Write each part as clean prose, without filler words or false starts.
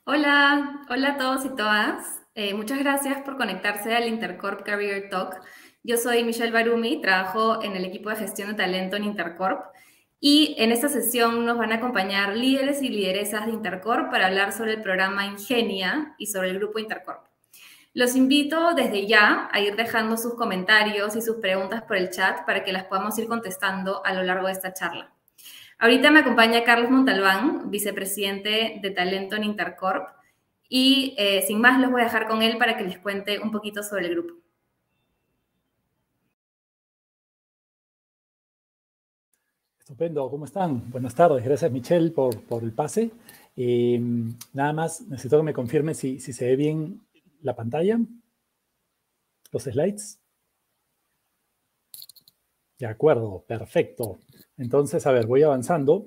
Hola a todos y todas. Muchas gracias por conectarse al Intercorp Career Talk. Yo soy Michelle Barumi, trabajo en el equipo de gestión de talento en Intercorp y en esta sesión nos van a acompañar líderes y lideresas de Intercorp para hablar sobre el programa Ingenia y sobre el grupo Intercorp. Los invito desde ya a ir dejando sus comentarios y sus preguntas por el chat para que las podamos ir contestando a lo largo de esta charla. Ahorita me acompaña Carlos Montalbán, vicepresidente de Talento en Intercorp, y sin más los voy a dejar con él para que les cuente un poquito sobre el grupo. Estupendo, ¿cómo están? Buenas tardes, gracias Michelle por el pase. Nada más, necesito que me confirme si se ve bien la pantalla, los slides. De acuerdo, perfecto. Entonces, a ver, voy avanzando.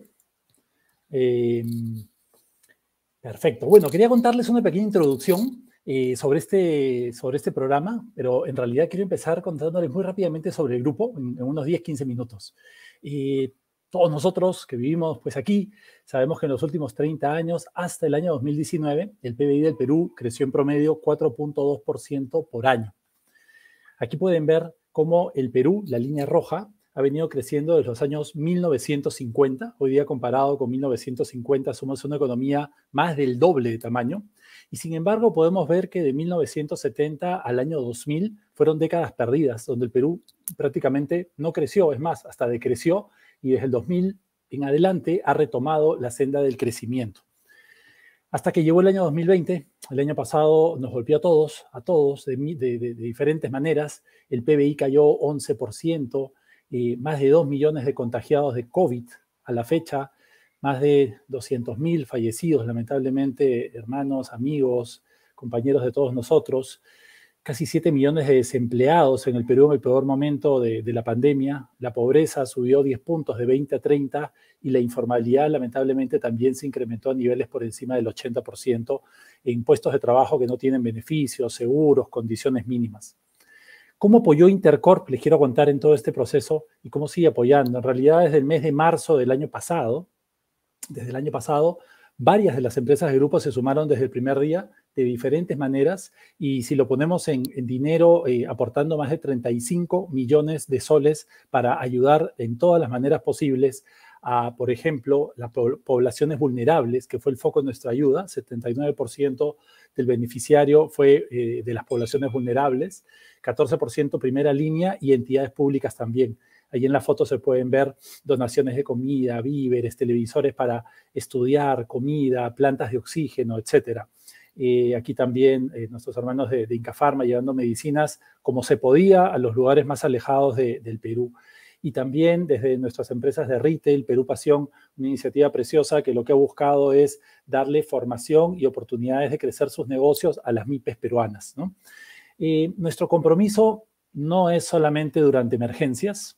Perfecto. Bueno, quería contarles una pequeña introducción sobre este programa, pero en realidad quiero empezar contándoles muy rápidamente sobre el grupo, en unos 10-15 minutos. Todos nosotros que vivimos pues aquí, sabemos que en los últimos 30 años, hasta el año 2019, el PBI del Perú creció en promedio 4.2% por año. Aquí pueden ver cómo el Perú, la línea roja, ha venido creciendo desde los años 1950. Hoy día, comparado con 1950, somos una economía más del doble de tamaño. Y sin embargo, podemos ver que de 1970 al año 2000 fueron décadas perdidas, donde el Perú prácticamente no creció, es más, hasta decreció, y desde el 2000 en adelante ha retomado la senda del crecimiento. Hasta que llegó el año 2020, el año pasado nos golpeó a todos de diferentes maneras. El PBI cayó 11%, más de 2 millones de contagiados de COVID a la fecha, más de 200.000 fallecidos, lamentablemente, hermanos, amigos, compañeros de todos nosotros. Casi 7 millones de desempleados en el Perú en el peor momento de la pandemia. La pobreza subió 10 puntos de 20 a 30 y la informalidad lamentablemente también se incrementó a niveles por encima del 80% en puestos de trabajo que no tienen beneficios, seguros, condiciones mínimas. ¿Cómo apoyó Intercorp? Les quiero contar en todo este proceso y cómo sigue apoyando. En realidad, desde el mes de marzo del año pasado, varias de las empresas del grupo se sumaron desde el primer día de diferentes maneras y si lo ponemos en dinero, aportando más de 35 millones de soles para ayudar en todas las maneras posibles a, por ejemplo, las poblaciones vulnerables, que fue el foco de nuestra ayuda. 79% del beneficiario fue de las poblaciones vulnerables, 14% primera línea y entidades públicas también. Ahí en la foto se pueden ver donaciones de comida, víveres, televisores para estudiar, comida, plantas de oxígeno, etcétera. Aquí también nuestros hermanos de Incafarma llevando medicinas como se podía a los lugares más alejados del Perú. Y también desde nuestras empresas de retail, Perú Pasión, una iniciativa preciosa que lo que ha buscado es darle formación y oportunidades de crecer sus negocios a las MIPES peruanas, ¿no? Nuestro compromiso no es solamente durante emergencias.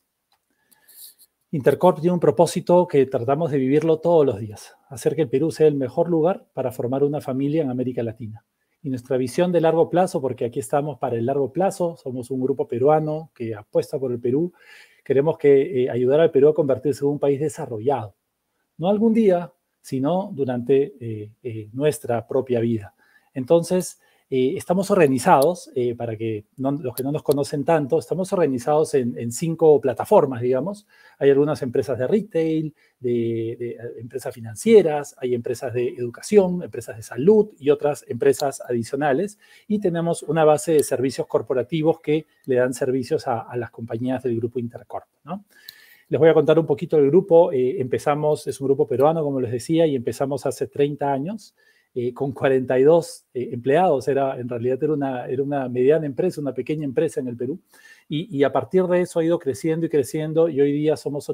Intercorp tiene un propósito que tratamos de vivirlo todos los días, hacer que el Perú sea el mejor lugar para formar una familia en América Latina. Y nuestra visión de largo plazo, porque aquí estamos para el largo plazo, somos un grupo peruano que apuesta por el Perú, queremos que ayudar al Perú a convertirse en un país desarrollado. No algún día, sino durante nuestra propia vida. Entonces, estamos organizados, para que los que no nos conocen tanto, estamos organizados en 5 plataformas, digamos. Hay algunas empresas de retail, de empresas financieras, hay empresas de educación, empresas de salud y otras empresas adicionales. Y tenemos una base de servicios corporativos que le dan servicios a las compañías del grupo Intercorp, ¿no? Les voy a contar un poquito del grupo. Es un grupo peruano, como les decía, y empezamos hace 30 años con 42 empleados. En realidad era una mediana empresa, una pequeña empresa en el Perú. Y a partir de eso ha ido creciendo y creciendo y hoy día somos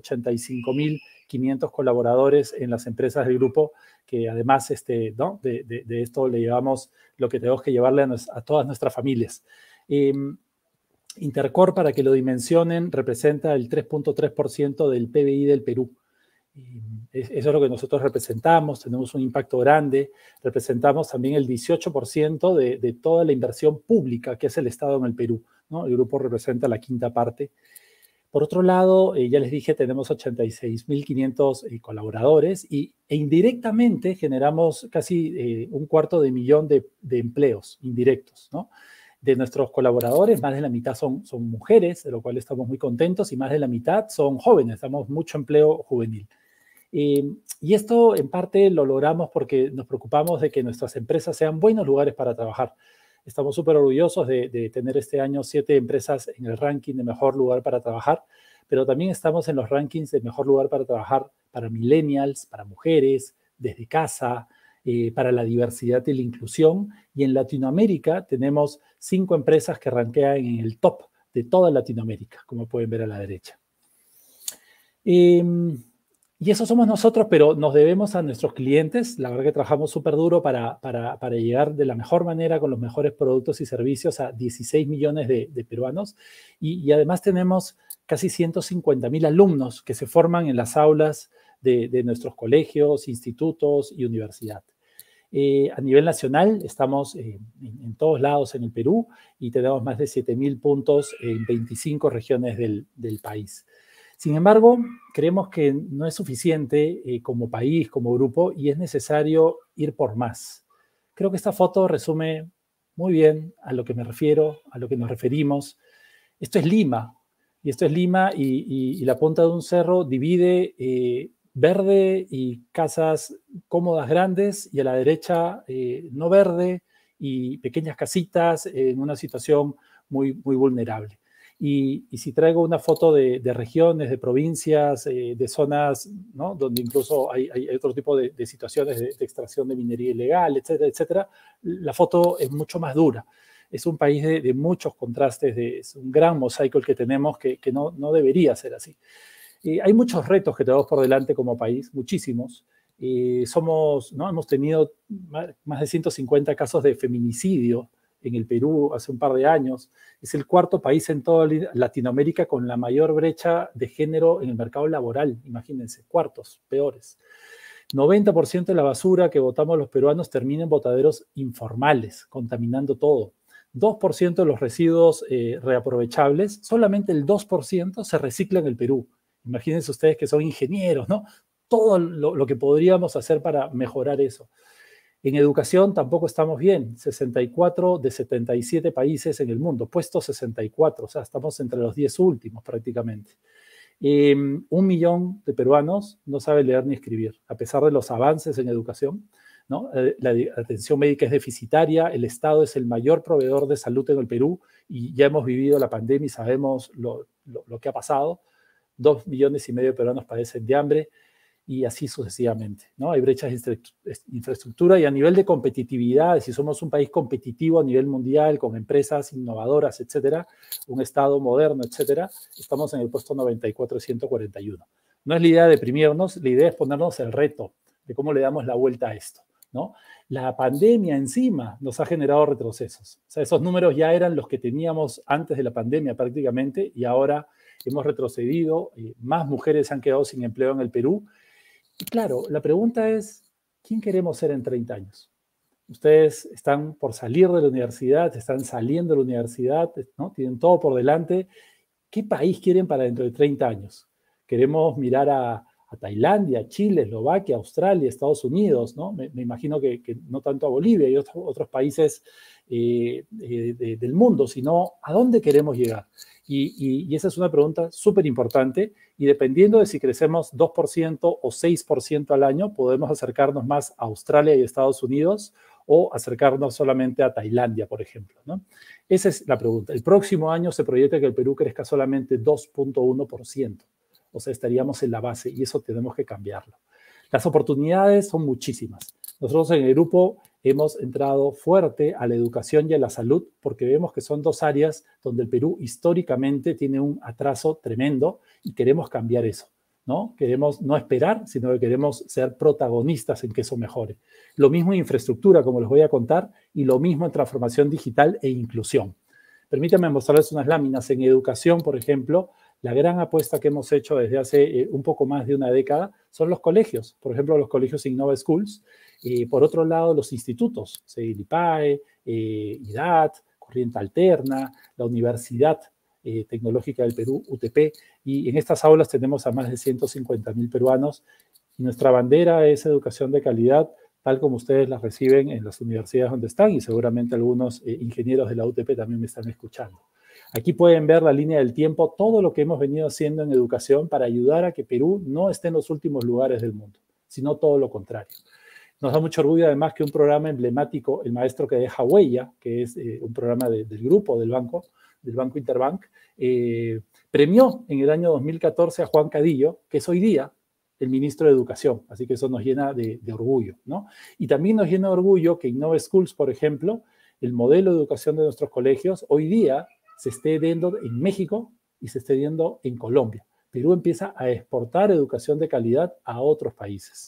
85.500 colaboradores en las empresas del grupo, que además ¿no? de esto le llevamos lo que tenemos que llevarle a todas nuestras familias. Intercorp, para que lo dimensionen, representa el 3.3% del PBI del Perú. Eso es lo que nosotros representamos, tenemos un impacto grande, representamos también el 18% de toda la inversión pública que hace el Estado en el Perú, ¿no? El grupo representa la 1/5 parte. Por otro lado, ya les dije, tenemos 86.500 colaboradores e indirectamente generamos casi 250.000 de empleos indirectos, ¿no? De nuestros colaboradores, más de la mitad son mujeres, de lo cual estamos muy contentos, y más de la mitad son jóvenes, damos mucho empleo juvenil. Y esto en parte lo logramos porque nos preocupamos de que nuestras empresas sean buenos lugares para trabajar. Estamos súper orgullosos de tener este año 7 empresas en el ranking de mejor lugar para trabajar, pero también estamos en los rankings de mejor lugar para trabajar para millennials, para mujeres, desde casa, para la diversidad y la inclusión. Y en Latinoamérica tenemos 5 empresas que rankean en el top de toda Latinoamérica, como pueden ver a la derecha. Y eso somos nosotros, pero nos debemos a nuestros clientes. La verdad que trabajamos súper duro para llegar de la mejor manera con los mejores productos y servicios a 16 millones de peruanos. Y además tenemos casi 150.000 alumnos que se forman en las aulas de nuestros colegios, institutos y universidad. A nivel nacional estamos en todos lados en el Perú y tenemos más de 7.000 puntos en 25 regiones del país. Sin embargo, creemos que no es suficiente como país, como grupo, y es necesario ir por más. Creo que esta foto resume muy bien a lo que me refiero, a lo que nos referimos. Esto es Lima, y la punta de un cerro divide verde y casas cómodas grandes, y a la derecha no verde y pequeñas casitas en una situación muy vulnerable. Y si traigo una foto de regiones, de provincias, de zonas, ¿no?, donde incluso hay otro tipo de situaciones de extracción de minería ilegal, etcétera, etcétera, la foto es mucho más dura. Es un país de muchos contrastes, es un gran mosaico el que tenemos que no debería ser así. Hay muchos retos que tenemos por delante como país, muchísimos. ¿No?, hemos tenido más de 150 casos de feminicidio en el Perú hace un par de años. Es el 4º país en toda Latinoamérica con la mayor brecha de género en el mercado laboral. Imagínense, cuartos, peores. 90% de la basura que botamos los peruanos termina en botaderos informales, contaminando todo. 2% de los residuos reaprovechables, solamente el 2% se recicla en el Perú. Imagínense ustedes que son ingenieros, ¿no? Todo lo que podríamos hacer para mejorar eso. En educación tampoco estamos bien, 64 de 77 países en el mundo, puesto 64, o sea, estamos entre los 10 últimos prácticamente. 1 millón de peruanos no sabe leer ni escribir, a pesar de los avances en educación, ¿no? La atención médica es deficitaria, el Estado es el mayor proveedor de salud en el Perú y ya hemos vivido la pandemia y sabemos lo que ha pasado. 2,5 millones de peruanos padecen de hambre, y así sucesivamente, ¿no? Hay brechas de infraestructura y a nivel de competitividad, si somos un país competitivo a nivel mundial, con empresas innovadoras, etcétera, un Estado moderno, etcétera, estamos en el puesto 94 de 141. No es la idea de deprimirnos, la idea es ponernos el reto de cómo le damos la vuelta a esto, ¿no? La pandemia encima nos ha generado retrocesos. O sea, esos números ya eran los que teníamos antes de la pandemia prácticamente, y ahora hemos retrocedido, más mujeres han quedado sin empleo en el Perú. Y claro, la pregunta es, ¿quién queremos ser en 30 años? Ustedes están por salir de la universidad, están saliendo de la universidad, ¿no? Tienen todo por delante. ¿Qué país quieren para dentro de 30 años? Queremos mirar a Tailandia, Chile, Eslovaquia, Australia, Estados Unidos, ¿no? Me imagino que no tanto a Bolivia y otros países del mundo, sino ¿a dónde queremos llegar? Y esa es una pregunta súper importante, y dependiendo de si crecemos 2% o 6% al año, podemos acercarnos más a Australia y Estados Unidos o acercarnos solamente a Tailandia, por ejemplo, ¿no? Esa es la pregunta. El próximo año se proyecta que el Perú crezca solamente 2,1%. O sea, estaríamos en la base y eso tenemos que cambiarlo. Las oportunidades son muchísimas. Nosotros en el grupo hemos entrado fuerte a la educación y a la salud porque vemos que son 2 áreas donde el Perú históricamente tiene un atraso tremendo y queremos cambiar eso, ¿no? Queremos no esperar, sino que queremos ser protagonistas en que eso mejore. Lo mismo en infraestructura, como les voy a contar, y lo mismo en transformación digital e inclusión. Permítanme mostrarles unas láminas. En educación, por ejemplo, la gran apuesta que hemos hecho desde hace un poco más de una década son los colegios. Por ejemplo, los colegios Innova Schools. Por otro lado, los institutos, IPAE, IDAT, Corriente Alterna, la universidad Tecnológica del Perú, UTP, y en estas aulas tenemos a más de 150.000 peruanos, y nuestra bandera es educación de calidad, tal como ustedes la reciben en las universidades donde están, y seguramente algunos ingenieros de la UTP también me están escuchando. Aquí pueden ver la línea del tiempo, todo lo que hemos venido haciendo en educación para ayudar a que Perú no esté en los últimos lugares del mundo, sino todo lo contrario. Nos da mucho orgullo además que un programa emblemático, El Maestro que Deja Huella, que es un programa del grupo del Banco Interbank, premió en el año 2014 a Juan Cadillo, que es hoy día el ministro de Educación. Así que eso nos llena de orgullo, ¿no? Y también nos llena de orgullo que Innova Schools, por ejemplo, el modelo de educación de nuestros colegios, hoy día se esté viendo en México y se esté viendo en Colombia. Perú empieza a exportar educación de calidad a otros países.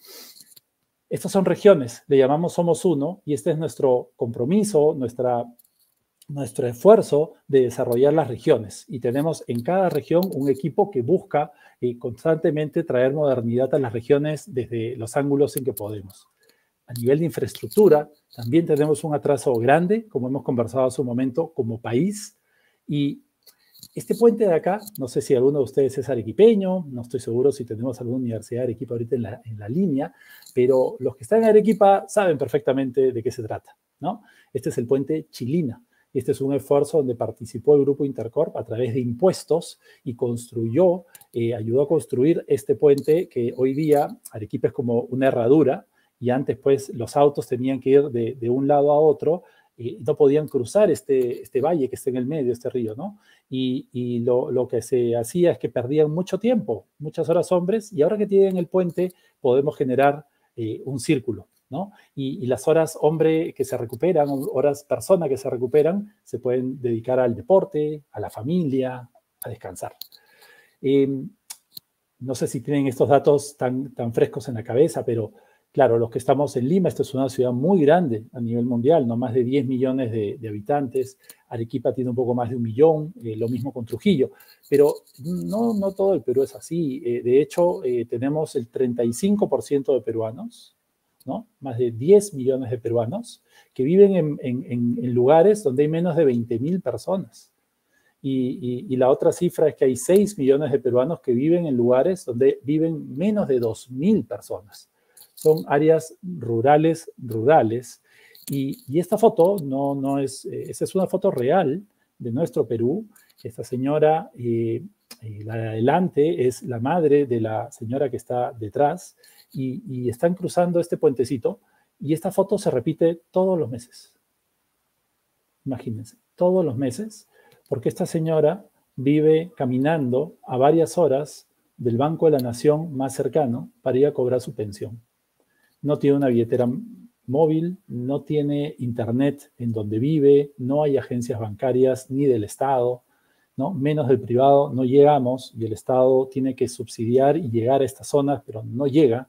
Estas son regiones, le llamamos Somos Uno, y este es nuestro compromiso, nuestro esfuerzo de desarrollar las regiones. Y tenemos en cada región un equipo que busca constantemente traer modernidad a las regiones desde los ángulos en que podemos. A nivel de infraestructura, también tenemos un atraso grande, como hemos conversado hace un momento, como país. Y este puente de acá, no sé si alguno de ustedes es arequipeño, no estoy seguro si tenemos alguna universidad de Arequipa ahorita en la línea, pero los que están en Arequipa saben perfectamente de qué se trata, ¿no? Este es el puente Chilina. Este es un esfuerzo donde participó el Grupo Intercorp a través de impuestos y construyó, ayudó a construir este puente que hoy día Arequipa es como una herradura, y antes pues los autos tenían que ir de un lado a otro, no podían cruzar este valle que está en el medio, este río, ¿no? Y lo que se hacía es que perdían mucho tiempo, muchas horas hombres, y ahora que tienen el puente podemos generar un círculo, ¿no? Y las horas hombre que se recuperan, horas persona que se recuperan, se pueden dedicar al deporte, a la familia, a descansar. No sé si tienen estos datos tan frescos en la cabeza, pero claro, los que estamos en Lima, esta es una ciudad muy grande a nivel mundial, no más de 10 millones de habitantes. Arequipa tiene un poco más de 1 millón, lo mismo con Trujillo. Pero no todo el Perú es así. De hecho, tenemos el 35% de peruanos, ¿no? Más de 10 millones de peruanos que viven en lugares donde hay menos de 20.000 personas. Y la otra cifra es que hay 6 millones de peruanos que viven en lugares donde viven menos de 2.000 personas. Son áreas rurales. Y esta foto no es, esa es una foto real de nuestro Perú. Esta señora, la de adelante, es la madre de la señora que está detrás, y están cruzando este puentecito, y esta foto se repite todos los meses. Imagínense, todos los meses, porque esta señora vive caminando a varias horas del Banco de la Nación más cercano para ir a cobrar su pensión. No tiene una billetera móvil, no tiene internet en donde vive, no hay agencias bancarias ni del Estado, ¿no? Menos del privado, no llegamos, y el Estado tiene que subsidiar y llegar a estas zonas, pero no llega,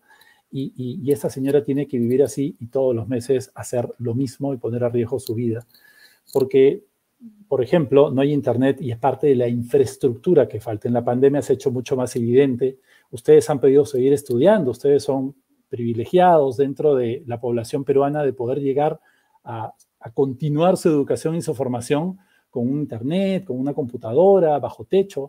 y esta señora tiene que vivir así y todos los meses hacer lo mismo y poner a riesgo su vida. Porque, por ejemplo, no hay internet y es parte de la infraestructura que falta. En la pandemia se ha hecho mucho más evidente. Ustedes han podido seguir estudiando, ustedes son privilegiados dentro de la población peruana de poder llegar a continuar su educación y su formación con un internet, con una computadora, bajo techo,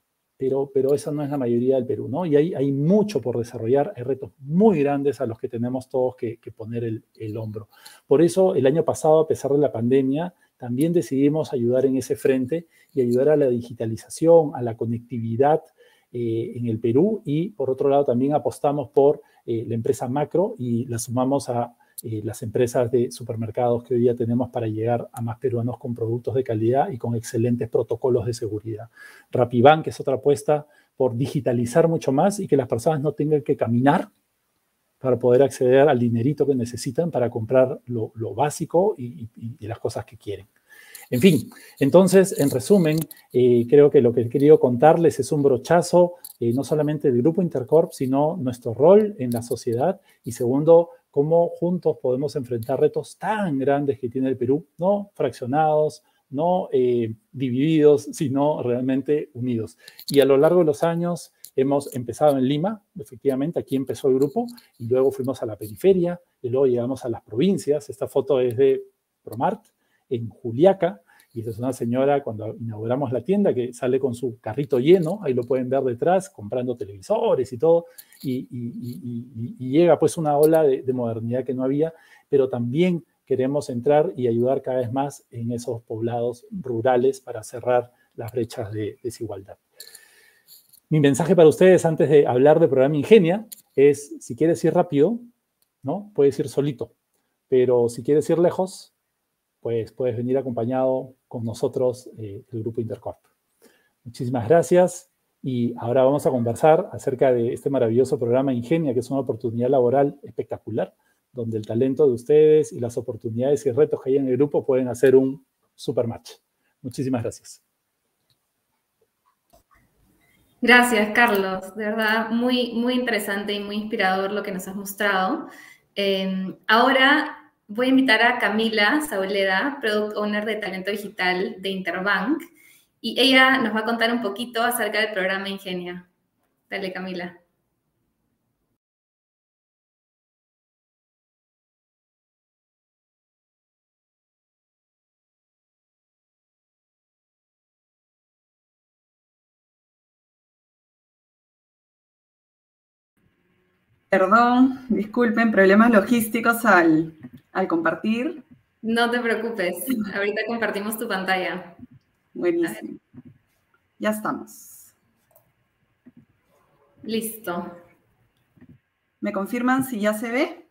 pero esa no es la mayoría del Perú, ¿no? Y hay mucho por desarrollar, hay retos muy grandes a los que tenemos todos que poner el hombro. Por eso, el año pasado, a pesar de la pandemia, también decidimos ayudar en ese frente y ayudar a la digitalización, a la conectividad en el Perú, y por otro lado también apostamos por la empresa Macro y la sumamos a las empresas de supermercados que hoy día tenemos para llegar a más peruanos con productos de calidad y con excelentes protocolos de seguridad. Rapibank es otra apuesta por digitalizar mucho más y que las personas no tengan que caminar para poder acceder al dinerito que necesitan para comprar lo básico y las cosas que quieren. En fin, entonces, en resumen, creo que lo que he querido contarles es un brochazo, no solamente del Grupo Intercorp, sino nuestro rol en la sociedad, y segundo, cómo juntos podemos enfrentar retos tan grandes que tiene el Perú, no fraccionados, no divididos, sino realmente unidos. Y a lo largo de los años hemos empezado en Lima, efectivamente, aquí empezó el grupo, y luego fuimos a la periferia, y luego llegamos a las provincias. Esta foto es de Promart, en Juliaca, Y esa es una señora, cuando inauguramos la tienda, que sale con su carrito lleno, ahí lo pueden ver detrás, comprando televisores y todo, y llega pues una ola de modernidad que no había, pero también queremos entrar y ayudar cada vez más en esos poblados rurales para cerrar las brechas de desigualdad. Mi mensaje para ustedes antes de hablar del programa Ingenia es, si quieres ir rápido, ¿no? Puedes ir solito, pero si quieres ir lejos, pues puedes venir acompañado con nosotros, el Grupo Intercorp. Muchísimas gracias y ahora vamos a conversar acerca de este maravilloso programa Ingenia, que es una oportunidad laboral espectacular, donde el talento de ustedes y las oportunidades y retos que hay en el grupo pueden hacer un super match. Muchísimas gracias. Gracias, Carlos. De verdad, muy, muy interesante y muy inspirador lo que nos has mostrado. Ahora voy a invitar a Camila Sauleda, Product Owner de Talento Digital de Interbank, y ella nos va a contar un poquito acerca del programa Ingenia. Dale, Camila. Perdón, disculpen, problemas logísticos al compartir. No te preocupes, ahorita compartimos tu pantalla. Buenísimo. Ya estamos. Listo. ¿Me confirman si ya se ve?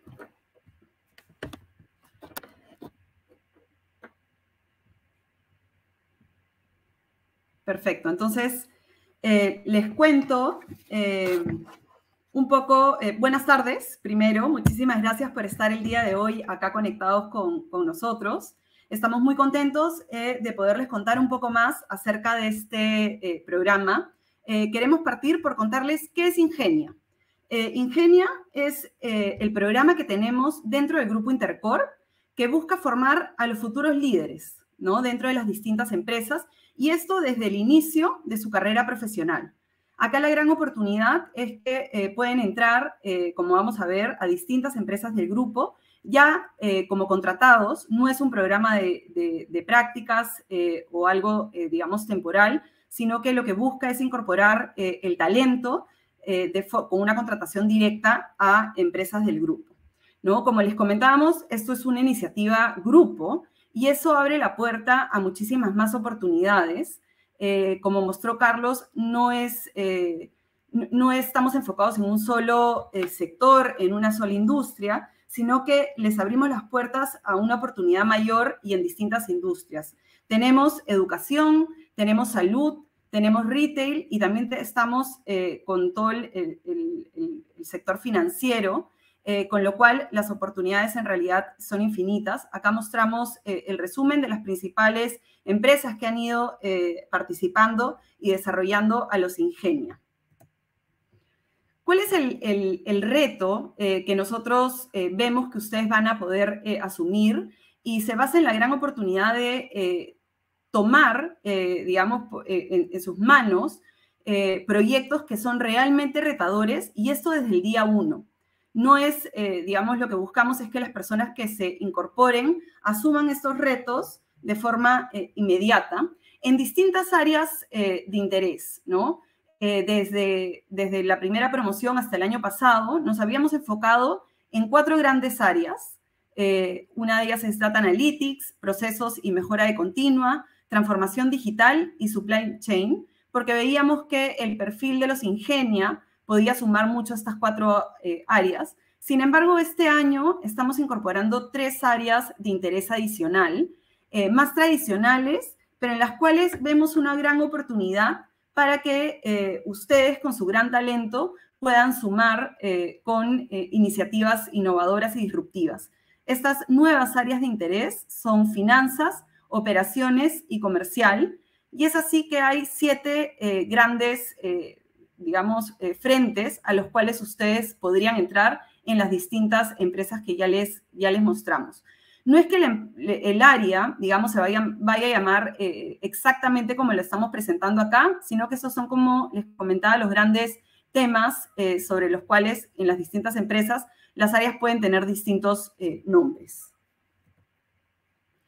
Perfecto, entonces les cuento un poco, buenas tardes, primero, muchísimas gracias por estar el día de hoy acá conectados con nosotros. Estamos muy contentos de poderles contar un poco más acerca de este programa. Queremos partir por contarles qué es Ingenia. Ingenia es el programa que tenemos dentro del Grupo Intercorp que busca formar a los futuros líderes, ¿no? Dentro de las distintas empresas, y esto desde el inicio de su carrera profesional. Acá la gran oportunidad es que pueden entrar, como vamos a ver, a distintas empresas del grupo, ya como contratados. No es un programa de prácticas o algo, digamos, temporal, sino que lo que busca es incorporar el talento con una contratación directa a empresas del grupo, ¿no? Como les comentábamos, esto es una iniciativa grupo y eso abre la puerta a muchísimas más oportunidades. Como mostró Carlos, no estamos enfocados en un solo sector, en una sola industria, sino que les abrimos las puertas a una oportunidad mayor y en distintas industrias. Tenemos educación, tenemos salud, tenemos retail y también estamos con todo el sector financiero, con lo cual las oportunidades en realidad son infinitas. Acá mostramos el resumen de las principales empresas que han ido participando y desarrollando a los Ingenia. ¿Cuál es el reto que nosotros vemos que ustedes van a poder asumir? Y se basa en la gran oportunidad de tomar, digamos, en sus manos proyectos que son realmente retadores, y esto desde el día 1. No es, digamos, lo que buscamos es que las personas que se incorporen asuman estos retos de forma inmediata en distintas áreas de interés, ¿no? Desde la primera promoción hasta el año pasado, nos habíamos enfocado en 4 grandes áreas. Una de ellas es Data Analytics, procesos y mejora de continua, transformación digital y supply chain, porque veíamos que el perfil de los Ingenia podía sumar mucho a estas 4 áreas. Sin embargo, este año estamos incorporando 3 áreas de interés adicional, más tradicionales, pero en las cuales vemos una gran oportunidad para que ustedes, con su gran talento, puedan sumar con iniciativas innovadoras y disruptivas. Estas nuevas áreas de interés son finanzas, operaciones y comercial, y es así que hay 7 grandes digamos, frentes a los cuales ustedes podrían entrar en las distintas empresas que ya les mostramos. No es que el área, digamos, se vaya a llamar exactamente como lo estamos presentando acá, sino que esos son, como les comentaba, los grandes temas sobre los cuales en las distintas empresas las áreas pueden tener distintos nombres.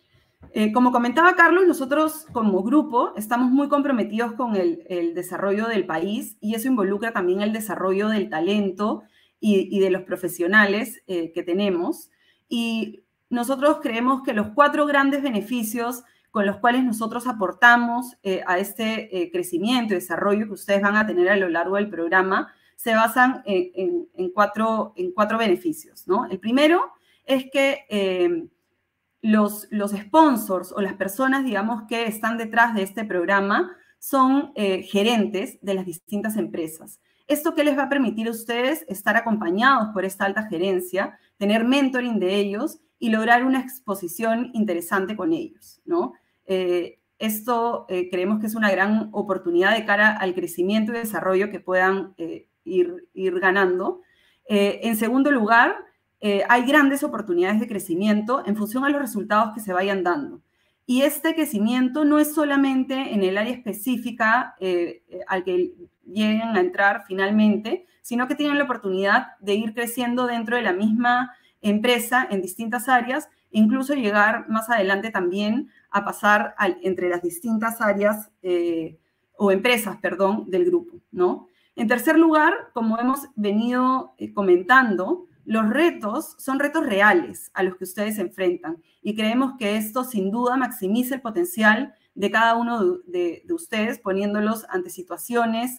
Como comentaba Carlos, nosotros como grupo estamos muy comprometidos con el desarrollo del país y eso involucra también el desarrollo del talento y de los profesionales que tenemos. Y nosotros creemos que los 4 grandes beneficios con los cuales nosotros aportamos a este crecimiento y desarrollo que ustedes van a tener a lo largo del programa se basan en cuatro beneficios, ¿no? El primero es que los sponsors o las personas, digamos, que están detrás de este programa son gerentes de las distintas empresas. ¿Esto qué les va a permitir a ustedes? Estar acompañados por esta alta gerencia, tener mentoring de ellos y lograr una exposición interesante con ellos, ¿no? Esto creemos que es una gran oportunidad de cara al crecimiento y desarrollo que puedan ir ganando. En segundo lugar, hay grandes oportunidades de crecimiento en función a los resultados que se vayan dando. Y este crecimiento no es solamente en el área específica al que lleguen a entrar finalmente, sino que tienen la oportunidad de ir creciendo dentro de la misma empresa en distintas áreas e incluso llegar más adelante también a pasar entre las distintas áreas o empresas, perdón, del grupo, ¿no? En tercer lugar, como hemos venido comentando, los retos son retos reales a los que ustedes se enfrentan y creemos que esto sin duda maximiza el potencial de cada uno de ustedes poniéndolos ante situaciones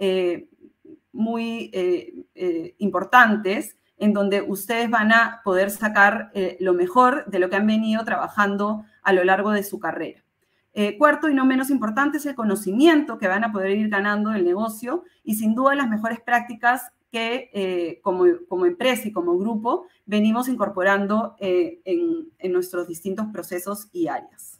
muy importantes en donde ustedes van a poder sacar lo mejor de lo que han venido trabajando a lo largo de su carrera. Cuarto y no menos importante es el conocimiento que van a poder ir ganando del negocio y sin duda las mejores prácticas que como empresa y como grupo venimos incorporando en nuestros distintos procesos y áreas.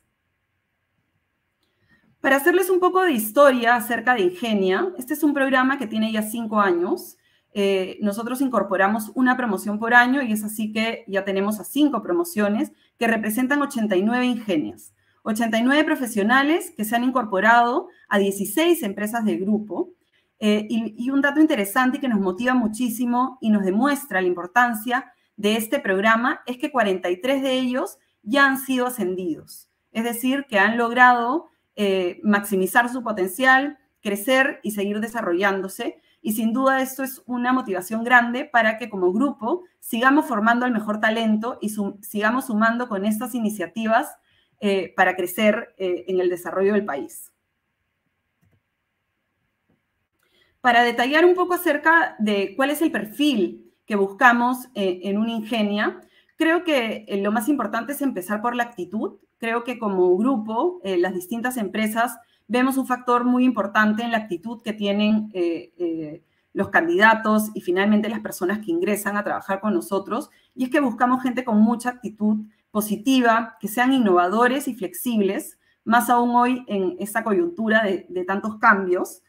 Para hacerles un poco de historia acerca de Ingenia, este es un programa que tiene ya 5 años. Nosotros incorporamos una promoción por año y es así que ya tenemos a 5 promociones que representan 89 Ingenias. 89 profesionales que se han incorporado a 16 empresas del grupo. Y un dato interesante que nos motiva muchísimo y nos demuestra la importancia de este programa es que 43 de ellos ya han sido ascendidos. Es decir, que han logrado maximizar su potencial, crecer y seguir desarrollándose. Y sin duda esto es una motivación grande para que como grupo sigamos formando el mejor talento y sigamos sumando con estas iniciativas para crecer en el desarrollo del país. Para detallar un poco acerca de cuál es el perfil que buscamos en una Ingenia, creo que lo más importante es empezar por la actitud. Creo que como grupo, las distintas empresas, vemos un factor muy importante en la actitud que tienen los candidatos y finalmente las personas que ingresan a trabajar con nosotros, y es que buscamos gente con mucha actitud positiva, que sean innovadores y flexibles, más aún hoy en esta coyuntura de tantos cambios.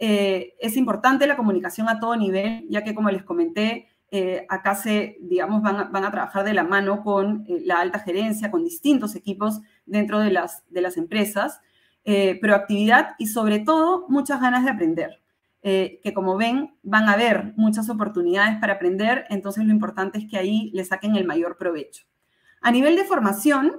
Es importante la comunicación a todo nivel, ya que como les comenté, acá van a trabajar de la mano con la alta gerencia, con distintos equipos dentro de las empresas, proactividad y sobre todo muchas ganas de aprender, que como ven van a haber muchas oportunidades para aprender, entonces lo importante es que ahí le saquen el mayor provecho. A nivel de formación,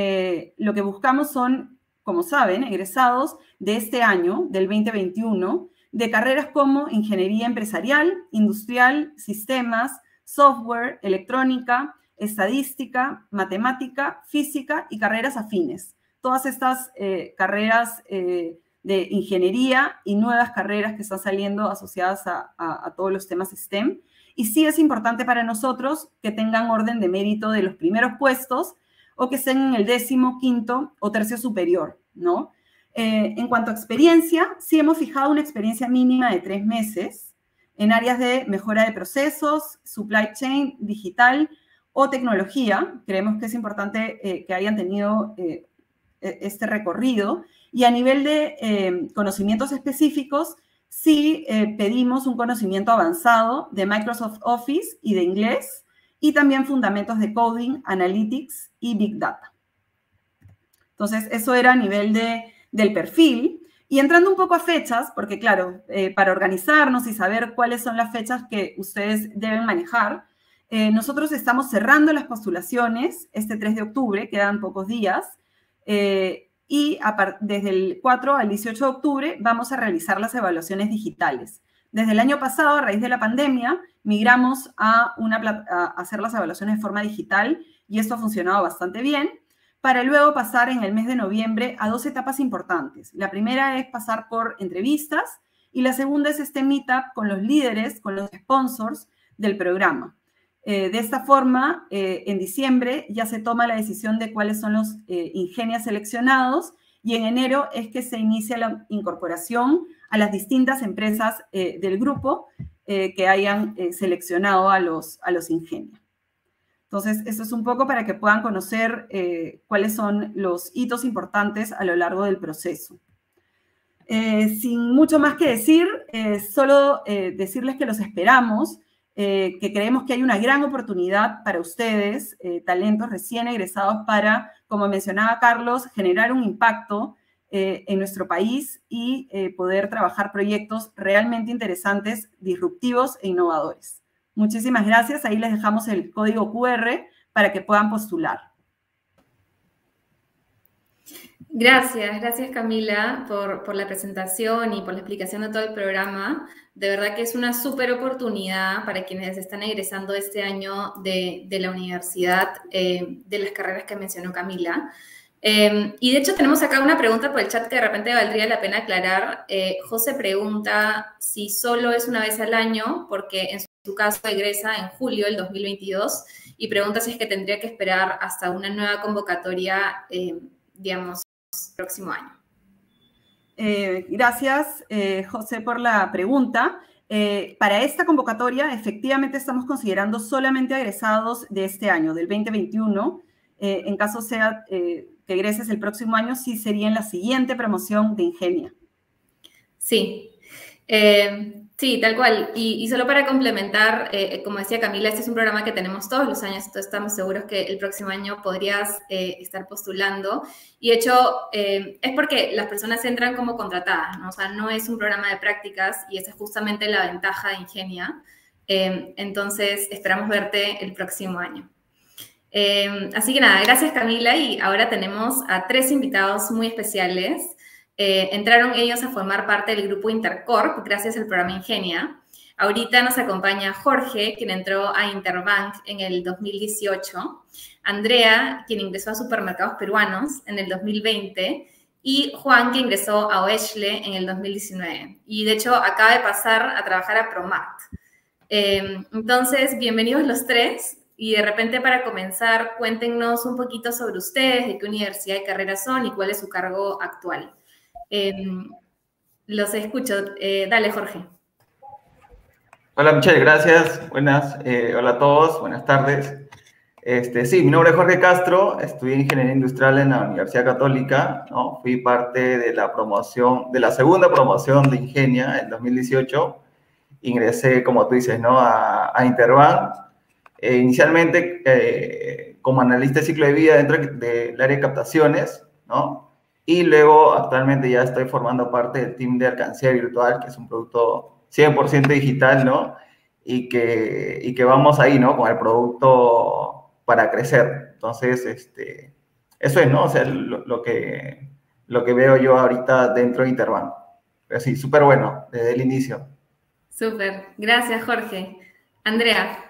lo que buscamos son, como saben, egresados de este año, del 2021, de carreras como ingeniería empresarial, industrial, sistemas, software, electrónica, estadística, matemática, física y carreras afines. Todas estas carreras de ingeniería y nuevas carreras que están saliendo asociadas a todos los temas STEM. Y sí es importante para nosotros que tengan orden de mérito de los primeros puestos o que estén en el 15º o tercio superior, ¿no? En cuanto a experiencia, sí hemos fijado una experiencia mínima de 3 meses en áreas de mejora de procesos, supply chain, digital o tecnología. Creemos que es importante que hayan tenido este recorrido. Y a nivel de conocimientos específicos, sí pedimos un conocimiento avanzado de Microsoft Office y de inglés, y también fundamentos de coding, analytics y big data. Entonces, eso era a nivel del perfil. Y entrando un poco a fechas, porque claro, para organizarnos y saber cuáles son las fechas que ustedes deben manejar, nosotros estamos cerrando las postulaciones este 3 de octubre, quedan pocos días. Y desde el 4 al 18 de octubre vamos a realizar las evaluaciones digitales. Desde el año pasado, a raíz de la pandemia, migramos a hacer las evaluaciones de forma digital y esto ha funcionado bastante bien, para luego pasar en el mes de noviembre a 2 etapas importantes. La primera es pasar por entrevistas y la segunda es este meetup con los líderes, con los sponsors del programa. De esta forma, en diciembre ya se toma la decisión de cuáles son los Ingenia seleccionados y en enero es que se inicia la incorporación a las distintas empresas del grupo que hayan seleccionado a los Ingenia. Entonces, esto es un poco para que puedan conocer cuáles son los hitos importantes a lo largo del proceso. Sin mucho más que decir, solo decirles que los esperamos, que creemos que hay una gran oportunidad para ustedes, talentos recién egresados, para, como mencionaba Carlos, generar un impacto en nuestro país y poder trabajar proyectos realmente interesantes, disruptivos e innovadores. Muchísimas gracias. Ahí les dejamos el código QR para que puedan postular. Gracias Camila por la presentación y por la explicación de todo el programa. De verdad que es una súper oportunidad para quienes están egresando este año de la universidad, de las carreras que mencionó Camila. Y de hecho tenemos acá una pregunta por el chat que de repente valdría la pena aclarar. José pregunta si solo es una vez al año, porque en su caso egresa en julio del 2022, y pregunta si es que tendría que esperar hasta una nueva convocatoria, digamos, próximo año. Gracias, José, por la pregunta. Para esta convocatoria, efectivamente, estamos considerando solamente egresados de este año, del 2021. En caso sea que egreses el próximo año, sí sería en la siguiente promoción de Ingenia. Sí. Sí, tal cual. Y solo para complementar, como decía Camila, este es un programa que tenemos todos los años, entonces estamos seguros que el próximo año podrías estar postulando. Y de hecho, es porque las personas entran como contratadas, ¿no? O sea, no es un programa de prácticas y esa es justamente la ventaja de Ingenia. Entonces, esperamos verte el próximo año. Así que nada, gracias Camila, y ahora tenemos a 3 invitados muy especiales. Entraron ellos a formar parte del grupo Intercorp gracias al programa Ingenia. Ahorita nos acompaña Jorge, quien entró a Interbank en el 2018, Andrea, quien ingresó a Supermercados Peruanos en el 2020, y Juan, que ingresó a Oeshle en el 2019. Y de hecho acaba de pasar a trabajar a Promart. Entonces, bienvenidos los 3. Y de repente, para comenzar, cuéntenos un poquito sobre ustedes, de qué universidad y carrera son y cuál es su cargo actual. Los escucho. Dale, Jorge. Hola, Michelle, gracias. Buenas. Hola a todos, buenas tardes. Sí, mi nombre es Jorge Castro, estudié Ingeniería Industrial en la Universidad Católica, ¿no? Fui parte de la promoción, de la segunda promoción de Ingenia en 2018. Ingresé, como tú dices, ¿no? a Interbank. Inicialmente como analista de ciclo de vida dentro del área de captaciones, ¿no? Y luego actualmente ya estoy formando parte del team de Alcancía Virtual, que es un producto 100% digital, ¿no? Y que vamos ahí, ¿no? Con el producto para crecer. Entonces, eso es, ¿no? O sea, lo que veo yo ahorita dentro de Interbank. Pero sí, súper bueno, desde el inicio. Súper, gracias Jorge. Andrea.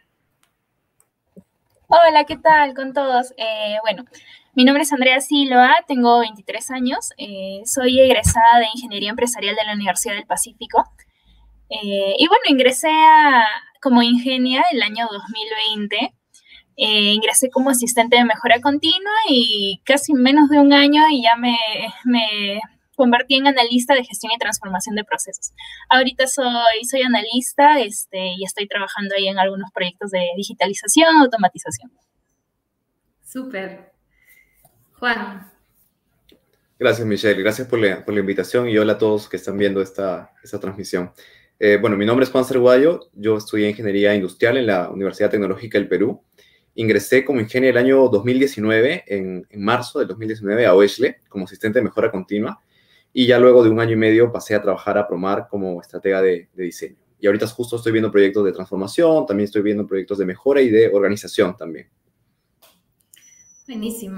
Hola, ¿qué tal con todos? Bueno, mi nombre es Andrea Silva, tengo 23 años, soy egresada de Ingeniería Empresarial de la Universidad del Pacífico. Y bueno, ingresé como Ingenia el año 2020. Ingresé como asistente de mejora continua y casi menos de un año y ya me convertí en analista de gestión y transformación de procesos. Ahorita soy analista y estoy trabajando ahí en algunos proyectos de digitalización, automatización. Súper. Juan. Gracias, Michelle. Gracias por la invitación y hola a todos que están viendo esta transmisión. Bueno, mi nombre es Juan Cerguayo. Yo estudié Ingeniería Industrial en la Universidad Tecnológica del Perú. Ingresé como ingeniero el año 2019, en marzo del 2019, a Oeshle como asistente de mejora continua. Y ya luego de un año y medio pasé a trabajar a Promart como estratega de diseño. Y ahorita justo estoy viendo proyectos de transformación, también estoy viendo proyectos de mejora y de organización también. Buenísimo.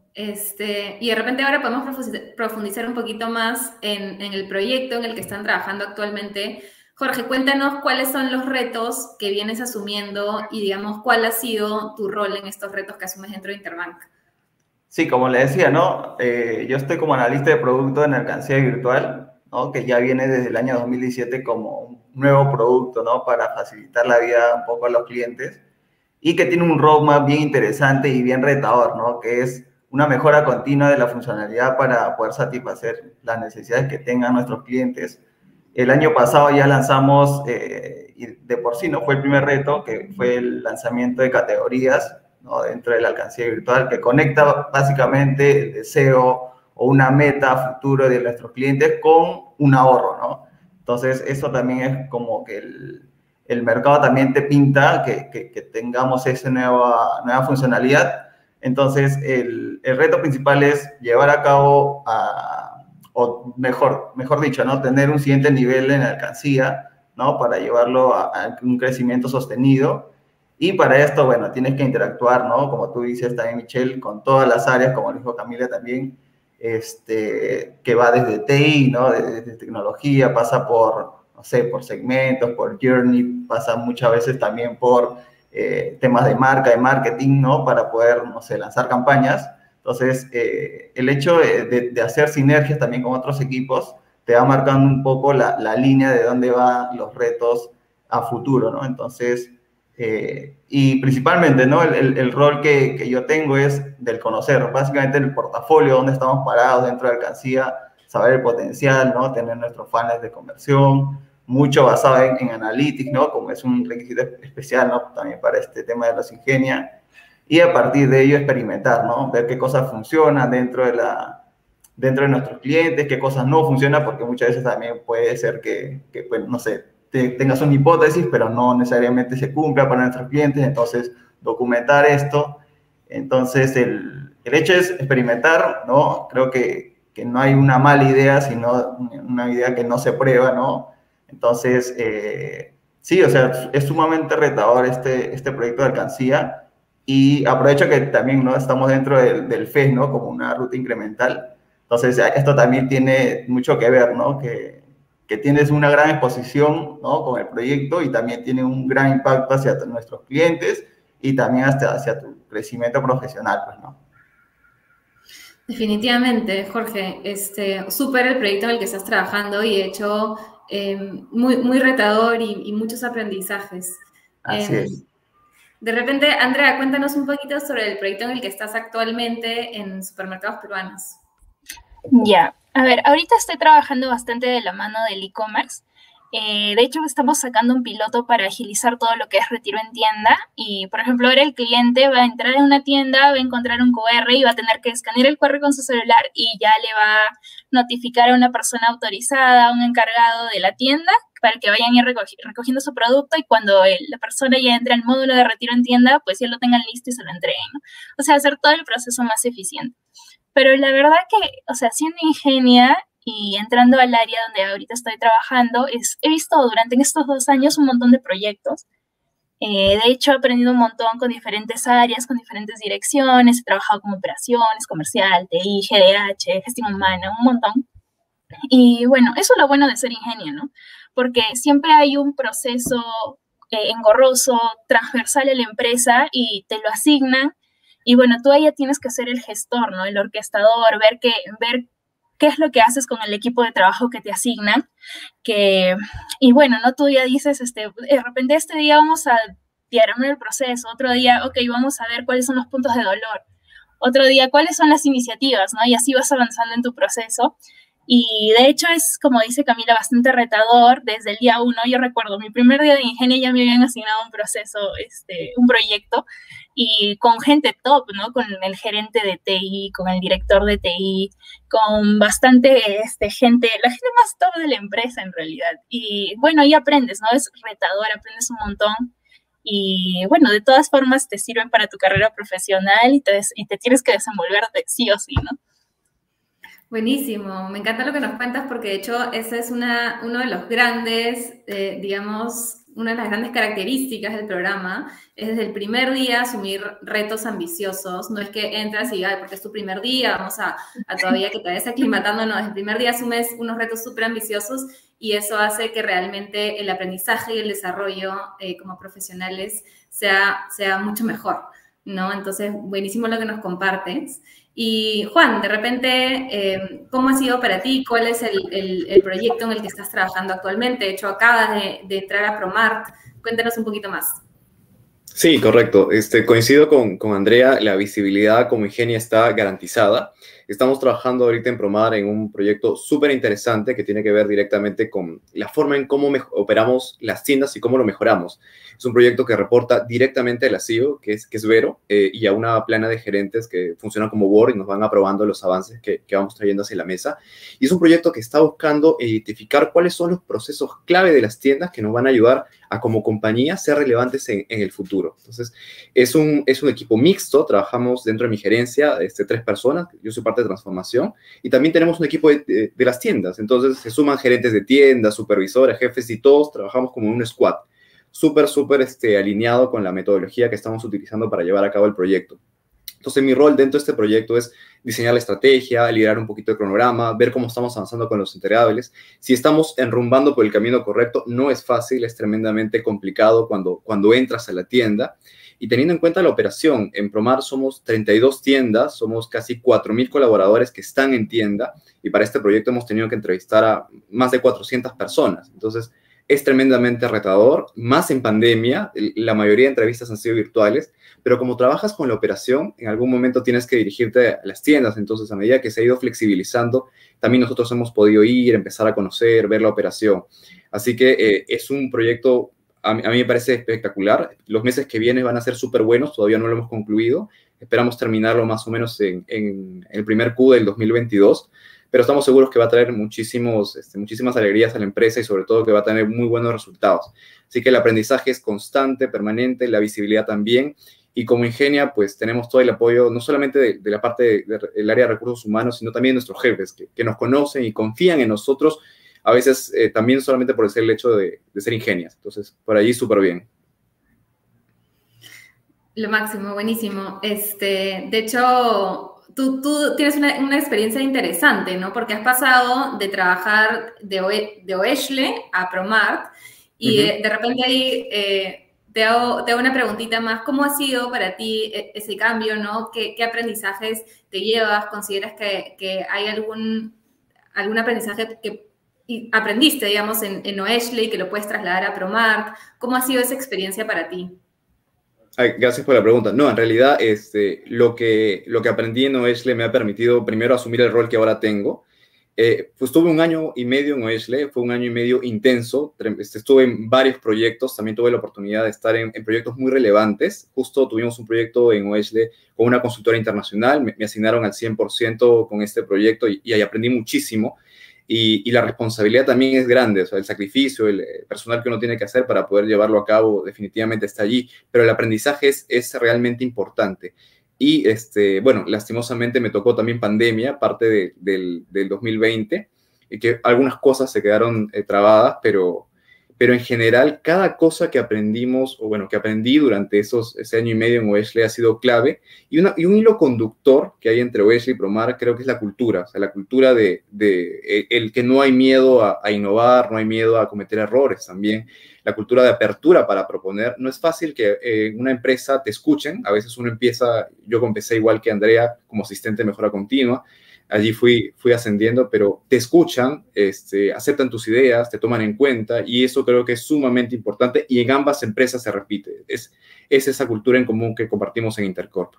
Y de repente ahora podemos profundizar un poquito más en el proyecto en el que están trabajando actualmente. Jorge, cuéntanos cuáles son los retos que vienes asumiendo y, digamos, cuál ha sido tu rol en estos retos que asumes dentro de Interbank. Sí, como le decía, ¿no? Yo estoy como analista de producto en Alcancía Virtual, ¿no? Que ya viene desde el año 2017 como un nuevo producto, ¿no? Para facilitar la vida un poco a los clientes y que tiene un roadmap bien interesante y bien retador, ¿no? Que es una mejora continua de la funcionalidad para poder satisfacer las necesidades que tengan nuestros clientes. El año pasado ya lanzamos, y de por sí no fue el primer reto, que fue el lanzamiento de categorías, ¿no? Dentro de la alcancía virtual, que conecta básicamente el deseo o una meta a futuro de nuestros clientes con un ahorro, ¿no? Entonces, eso también es como que el mercado también te pinta que tengamos esa nueva funcionalidad. Entonces, el reto principal es llevar a cabo, o mejor dicho, ¿no? Tener un siguiente nivel en la alcancía, ¿no? Para llevarlo a un crecimiento sostenido. Y para esto, bueno, tienes que interactuar, ¿no? Como tú dices también, Michelle, con todas las áreas, como dijo Camila también, que va desde TI, ¿no? Desde tecnología, pasa por, no sé, por segmentos, por journey, pasa muchas veces también por temas de marca, de marketing, ¿no? Para poder, no sé, lanzar campañas. Entonces, el hecho de hacer sinergias también con otros equipos te va marcando un poco la línea de dónde van los retos a futuro, ¿no? Entonces, y principalmente, ¿no? El rol que yo tengo es del conocer, básicamente el portafolio, dónde estamos parados dentro de la alcancía, saber el potencial, ¿no? Tener nuestros funnels de conversión, mucho basado en analytics, ¿no? Como es un requisito especial, ¿no? También para este tema de los Ingenia. Y a partir de ello experimentar, ¿no? Ver qué cosas funcionan dentro de nuestros clientes, qué cosas no funcionan, porque muchas veces también puede ser que pues, no sé, tengas una hipótesis, pero no necesariamente se cumpla para nuestros clientes. Entonces, documentar esto. Entonces, el hecho es experimentar, ¿no? Creo que no hay una mala idea, sino una idea que no se prueba, ¿no? Entonces, sí, o sea, es sumamente retador este proyecto de alcancía. Y aprovecho que también, ¿no? Estamos dentro del FES, ¿no? Como una ruta incremental. Entonces, esto también tiene mucho que ver, ¿no? Que tienes una gran exposición, ¿no? Con el proyecto y también tiene un gran impacto hacia nuestros clientes y también hacia tu crecimiento profesional, pues, ¿no? Definitivamente, Jorge, súper el proyecto en el que estás trabajando y de hecho muy, muy retador y muchos aprendizajes. Así es. De repente, Andrea, cuéntanos un poquito sobre el proyecto en el que estás actualmente en supermercados peruanos. Ya, a ver, ahorita estoy trabajando bastante de la mano del e-commerce. De hecho, estamos sacando un piloto para agilizar todo lo que es retiro en tienda. Y, por ejemplo, ahora el cliente va a entrar en una tienda, va a encontrar un QR y va a tener que escanear el QR con su celular y ya le va a notificar a una persona autorizada, a un encargado de la tienda, para que vayan a ir recogiendo su producto y cuando la persona ya entre al módulo de retiro en tienda, pues ya lo tengan listo y se lo entreguen, ¿no? O sea, hacer todo el proceso más eficiente. Pero la verdad que, o sea, siendo Ingenia y entrando al área donde ahorita estoy trabajando, he visto durante estos 2 años un montón de proyectos. De hecho, he aprendido un montón con diferentes áreas, con diferentes direcciones. He trabajado con operaciones, comercial, TI, GDH, gestión humana, un montón. Y bueno, eso es lo bueno de ser Ingenia, ¿no? Porque siempre hay un proceso engorroso, transversal en la empresa y te lo asignan. Y bueno, tú ahí ya tienes que ser el gestor, ¿no? El orquestador, ver qué es lo que haces con el equipo de trabajo que te asignan. Y bueno, ¿no? Tú ya dices, de repente este día vamos a diagramar el proceso, otro día, ok, vamos a ver cuáles son los puntos de dolor, otro día, cuáles son las iniciativas, ¿no? Y así vas avanzando en tu proceso. Y de hecho es, como dice Camila, bastante retador desde el día 1. Yo recuerdo, mi primer día de Ingenia ya me habían asignado un proceso, un proyecto, y con gente top, ¿no? Con el gerente de TI, con el director de TI, con bastante gente, la gente más top de la empresa en realidad. Y bueno, ahí aprendes, ¿no? Es retador, aprendes un montón. Y bueno, de todas formas te sirven para tu carrera profesional y te tienes que desenvolverte sí o sí, ¿no? Buenísimo, me encanta lo que nos cuentas porque de hecho ese es uno de los grandes, digamos, una de las grandes características del programa es desde el primer día asumir retos ambiciosos. No es que entras y, porque es tu primer día, vamos a todavía que te vayas aclimatando, no, desde el primer día asumes unos retos súper ambiciosos y eso hace que realmente el aprendizaje y el desarrollo como profesionales sea mucho mejor, ¿no? Entonces, buenísimo lo que nos compartes. Y Juan, de repente, ¿cómo ha sido para ti? ¿Cuál es el proyecto en el que estás trabajando actualmente? De hecho, acabas de entrar a Promart. Cuéntanos un poquito más. Sí, correcto. Coincido con Andrea, la visibilidad como Ingenia está garantizada. Estamos trabajando ahorita en Promar en un proyecto súper interesante que tiene que ver directamente con la forma en cómo operamos las tiendas y cómo lo mejoramos. Es un proyecto que reporta directamente a la CEO, que es Vero, y a una plana de gerentes que funcionan como board y nos van aprobando los avances que vamos trayendo hacia la mesa. Y es un proyecto que está buscando identificar cuáles son los procesos clave de las tiendas que nos van a ayudar a como compañía ser relevantes en el futuro. Entonces, es un equipo mixto, trabajamos dentro de mi gerencia, 3 personas, yo soy parte de transformación, y también tenemos un equipo de las tiendas, entonces se suman gerentes de tiendas, supervisores, jefes, y todos trabajamos como un squad, súper alineado con la metodología que estamos utilizando para llevar a cabo el proyecto. Entonces, mi rol dentro de este proyecto es diseñar la estrategia, liderar un poquito el cronograma, ver cómo estamos avanzando con los entregables. Si estamos enrumbando por el camino correcto, no es fácil, es tremendamente complicado cuando entras a la tienda. Y teniendo en cuenta la operación, en Promar somos 32 tiendas, somos casi 4.000 colaboradores que están en tienda, y para este proyecto hemos tenido que entrevistar a más de 400 personas. Entonces, es tremendamente retador, más en pandemia, la mayoría de entrevistas han sido virtuales, pero como trabajas con la operación, en algún momento tienes que dirigirte a las tiendas, entonces a medida que se ha ido flexibilizando, también nosotros hemos podido ir, empezar a conocer, ver la operación. Así que es un proyecto, a mí me parece espectacular. Los meses que vienen van a ser súper buenos, todavía no lo hemos concluido, esperamos terminarlo más o menos en el primer Q del 2022, pero estamos seguros que va a traer muchísimas alegrías a la empresa y sobre todo que va a tener muy buenos resultados. Así que el aprendizaje es constante, permanente, la visibilidad también, y como Ingenia, pues tenemos todo el apoyo, no solamente de la parte del área de recursos humanos, sino también de nuestros jefes, que nos conocen y confían en nosotros, a veces también solamente por el hecho de ser Ingenias. Entonces, por allí súper bien. Lo máximo, buenísimo. De hecho, tú tienes una experiencia interesante, ¿no? Porque has pasado de trabajar de Oeshle a Promart y de repente ahí te hago una preguntita más. ¿Cómo ha sido para ti ese cambio, ¿no? ¿Qué aprendizajes te llevas? ¿Consideras que hay algún aprendizaje que aprendiste, digamos, en Oeshle y que lo puedes trasladar a Promart? ¿Cómo ha sido esa experiencia para ti? Ay, gracias por la pregunta. No, en realidad lo que aprendí en Oeshle me ha permitido primero asumir el rol que ahora tengo. Pues tuve 1 año y medio en Oeshle, fue 1 año y medio intenso. Estuve en varios proyectos, también tuve la oportunidad de estar en proyectos muy relevantes. Justo tuvimos un proyecto en Oeshle con una consultora internacional, me asignaron al 100% con este proyecto y ahí aprendí muchísimo. Y la responsabilidad también es grande, o sea, el sacrificio, el personal que uno tiene que hacer para poder llevarlo a cabo definitivamente está allí, pero el aprendizaje es realmente importante. Y, bueno, lastimosamente me tocó también pandemia, parte del 2020, y que algunas cosas se quedaron trabadas, pero en general, cada cosa que aprendimos, o bueno, que aprendí durante ese año y medio en Oeshle ha sido clave. Y un hilo conductor que hay entre Oeshle y Promar creo que es la cultura. O sea, la cultura de el que no hay miedo a innovar, no hay miedo a cometer errores también. La cultura de apertura para proponer. No es fácil que una empresa te escuchen. A veces uno yo empecé igual que Andrea como asistente de mejora continua. Allí fui ascendiendo, pero te escuchan, aceptan tus ideas, te toman en cuenta, y eso creo que es sumamente importante, y en ambas empresas se repite. Es esa cultura en común que compartimos en Intercorp.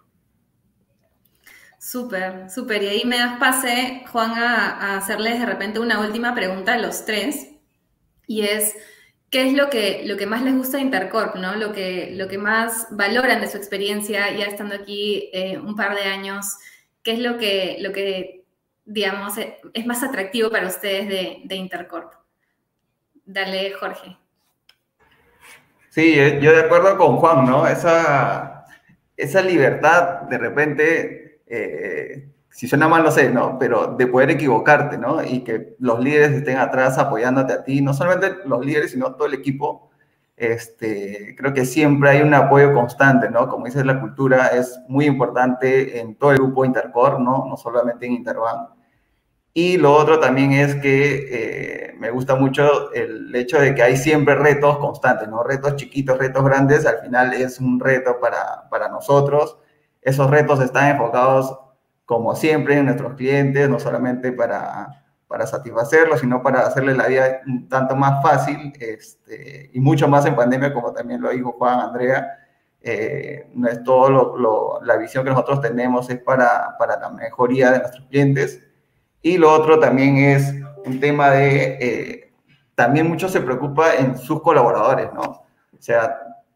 Súper, súper. Y ahí me das pase, Juan, a hacerles de repente una última pregunta a los 3, y es, ¿qué es lo que más les gusta de Intercorp, ¿no? Lo que más valoran de su experiencia ya estando aquí un par de años? ¿Qué es lo que digamos, es más atractivo para ustedes de Intercorp? Dale, Jorge. Sí, yo de acuerdo con Juan, ¿no? Esa libertad, de repente, si suena mal, no sé, ¿no? Pero de poder equivocarte, ¿no? Y que los líderes estén atrás apoyándote a ti, no solamente los líderes, sino todo el equipo, creo que siempre hay un apoyo constante, ¿no? Como dices, la cultura es muy importante en todo el grupo Intercorp, ¿no? No solamente en Interbank. Y lo otro también es que me gusta mucho el hecho de que hay siempre retos constantes, ¿no? Retos chiquitos, retos grandes, al final es un reto para nosotros. Esos retos están enfocados, como siempre, en nuestros clientes, no solamente para satisfacerlos, sino para hacerles la vida un tanto más fácil, y mucho más en pandemia, como también lo dijo Juan, Andrea. No es todo la visión que nosotros tenemos es para la mejoría de nuestros clientes. Y lo otro también es un tema de, también mucho se preocupa en sus colaboradores, ¿no? O sea,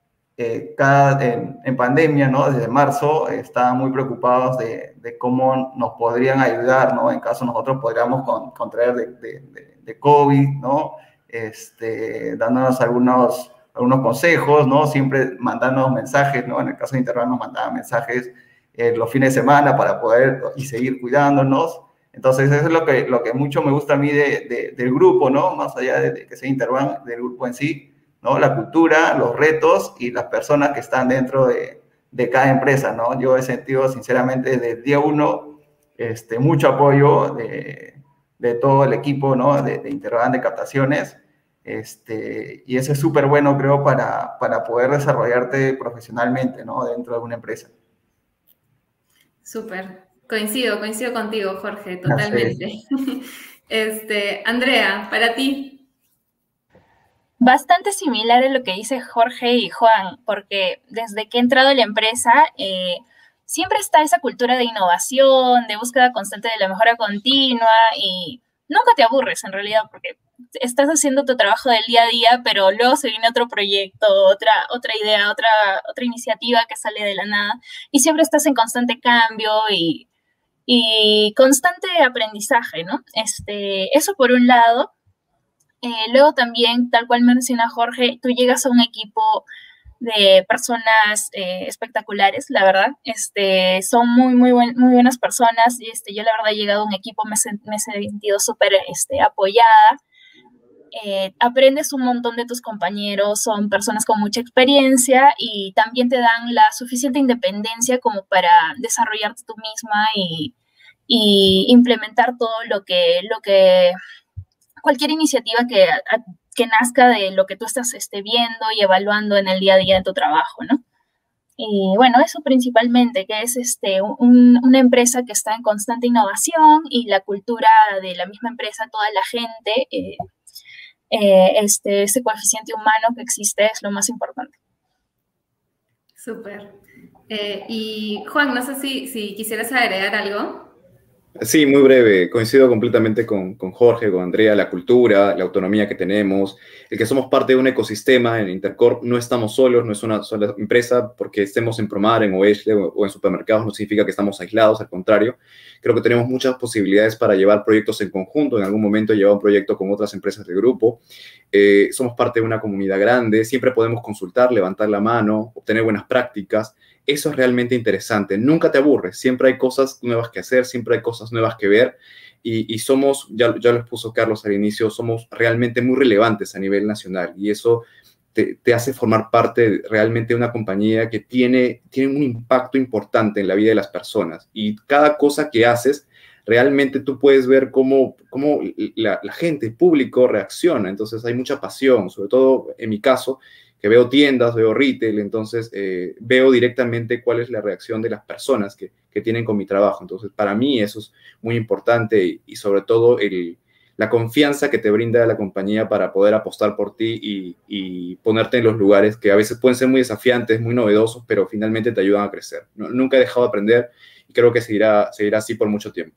en pandemia, ¿no? Desde marzo, estaban muy preocupados de cómo nos podrían ayudar, ¿no? En caso nosotros podríamos contraer de COVID, ¿no? Dándonos algunos consejos, ¿no? Siempre mandándonos mensajes, ¿no? En el caso de Interbank nos mandaban mensajes los fines de semana para poder y seguir cuidándonos. Entonces, eso es lo que mucho me gusta a mí del grupo, ¿no? Más allá de que sea Interbank, del grupo en sí, ¿no? La cultura, los retos y las personas que están dentro de cada empresa, ¿no? Yo he sentido, sinceramente, desde el día uno, mucho apoyo de todo el equipo, ¿no? De Interbank de captaciones, y eso es súper bueno, creo, para poder desarrollarte profesionalmente, ¿no? Dentro de una empresa. Súper. Coincido contigo, Jorge, Gracias. totalmente. Andrea, para ti. Bastante similar a lo que dice Jorge y Juan, porque desde que he entrado a la empresa, siempre está esa cultura de innovación, de búsqueda constante de la mejora continua y nunca te aburres en realidad, porque estás haciendo tu trabajo del día a día, pero luego se viene otro proyecto, otra idea, otra iniciativa que sale de la nada y siempre estás en constante cambio y constante aprendizaje, ¿no? Eso por un lado. Luego también, tal cual menciona Jorge, tú llegas a un equipo de personas espectaculares, la verdad. Son muy buenas personas. Yo la verdad he llegado a un equipo, me he sentido súper apoyada. Aprendes un montón de tus compañeros, son personas con mucha experiencia y también te dan la suficiente independencia como para desarrollarte tú misma y implementar todo lo que cualquier iniciativa que nazca de lo que tú estás viendo y evaluando en el día a día de tu trabajo, ¿no? Y bueno, eso principalmente, que es una empresa que está en constante innovación y la cultura de la misma empresa, toda la gente, ese coeficiente humano que existe es lo más importante. Súper. Y Juan, no sé si quisieras agregar algo. Sí, muy breve. Coincido completamente con Jorge, con Andrea, la cultura, la autonomía que tenemos, el que somos parte de un ecosistema en Intercorp, no estamos solos, no es una sola empresa, porque estemos en Promaren o Eshle o en supermercados no significa que estamos aislados, al contrario. Creo que tenemos muchas posibilidades para llevar proyectos en conjunto, en algún momento llevar un proyecto con otras empresas del grupo. Somos parte de una comunidad grande, siempre podemos consultar, levantar la mano, obtener buenas prácticas. Eso es realmente interesante. Nunca te aburres. Siempre hay cosas nuevas que hacer, siempre hay cosas nuevas que ver. Y somos, ya lo expuso Carlos al inicio, somos realmente muy relevantes a nivel nacional. Y eso te hace formar parte realmente de una compañía que tiene un impacto importante en la vida de las personas. Y cada cosa que haces, realmente tú puedes ver cómo la gente, el público reacciona. Entonces hay mucha pasión, sobre todo en mi caso, que veo tiendas, veo retail, entonces veo directamente cuál es la reacción de las personas que tienen con mi trabajo. Entonces, para mí eso es muy importante y sobre todo la confianza que te brinda la compañía para poder apostar por ti y ponerte en los lugares que a veces pueden ser muy desafiantes, muy novedosos, pero finalmente te ayudan a crecer. Nunca he dejado de aprender y creo que seguirá así por mucho tiempo.